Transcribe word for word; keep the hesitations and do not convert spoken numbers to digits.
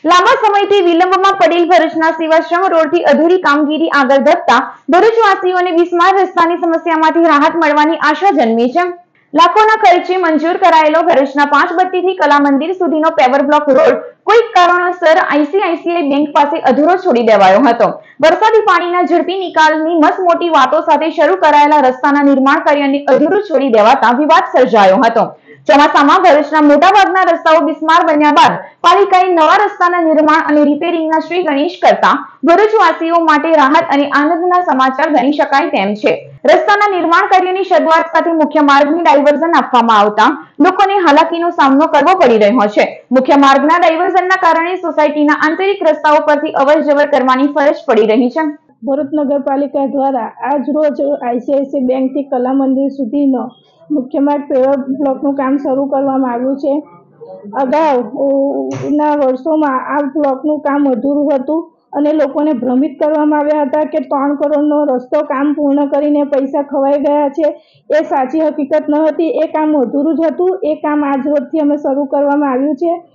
લાંબા સમયથી વિલંબમાં પડેલ ભરૂચના સેવાશ્રમ રોડથી અધૂરી કામગીરી આગળ ધપતા ભરૂચવાસીઓને બિસ્માર રસ્તાની સમસ્યામાંથી રાહત મળવાની આશા જન્મી છે। લાખોના ખર્ચે મંજૂર કરાયેલો ભરૂચના પાંચ બત્તીથી કલા મંદિર સુધીનો પેવર બ્લોક રોડ કોઈક કારણોસર આઈસીઆઈસીઆઈ બેંક પાસે અધૂરો છોડી દેવાયો હતો। વરસાદી પાણીના ઝડપી નિકાલની મસમોટી વાતો સાથે શરૂ કરાયેલા રસ્તાના નિર્માણ કાર્યને અધૂરું છોડી દેવાતા વિવાદ સર્જાયો હતો। ચોમાસામાં ભરૂચના મોટાભાગના રસ્તાઓ બિસ્માર બન્યા બાદ પાલિકાએ નવા રસ્તાના નિર્માણ અને રિપેરિંગના શ્રી ગણેશ કરતા ભરૂચવાસીઓ માટે રાહત અને આનંદના સમાચાર ગણી શકાય તેમ છે। રસ્તાના નિર્માણ કાર્યની શરૂઆત સાથે મુખ્ય માર્ગને ડાયવર્ઝન આપવામાં આવતા લોકોને હાલાકીનો સામનો કરવો પડી રહ્યો છે। મુખ્ય માર્ગના ડાયવર્ઝનના કારણે સોસાયટીના આંતરિક રસ્તાઓ પરથી અવરજવર કરવાની ફરજ પડી રહી છે। ભરૂચ નગરપાલિકા દ્વારા આજ રોજ આઈસીઆઈસીઆઈ બેંક થી કલા મંદિર સુધીનો મુખ્ય માર્ગ પેવર બ્લોકનું કામ શરૂ કરવામાં આવ્યું છે। અગાઉના વર્ષોમાં આ બ્લોકનું કામ અધૂરું હતું અને લોકોને ભ્રમિત કરવામાં આવ્યા હતા કે ત્રણ કરોડનો રસ્તો કામ પૂર્ણ કરીને પૈસા ખવાઈ ગયા છે। એ સાચી હકીકત ન હતી। એ કામ અધૂરું જ હતું। એ કામ આજ રોજથી અમે શરૂ કરવામાં આવ્યું છે।